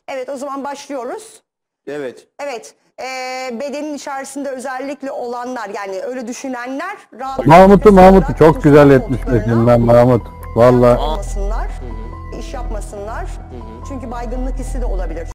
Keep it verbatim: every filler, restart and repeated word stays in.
Evet, o zaman başlıyoruz. Evet. Evet, e, bedenin içerisinde özellikle olanlar, yani öyle düşünenler rahat Mahmut'u nefes Mahmut'u alarak çok güzel otursunlar etmiş koltuklarına. peşinden Mahmut. Vallahi. Olmasınlar, iş yapmasınlar. Çünkü baygınlık hissi de olabilir.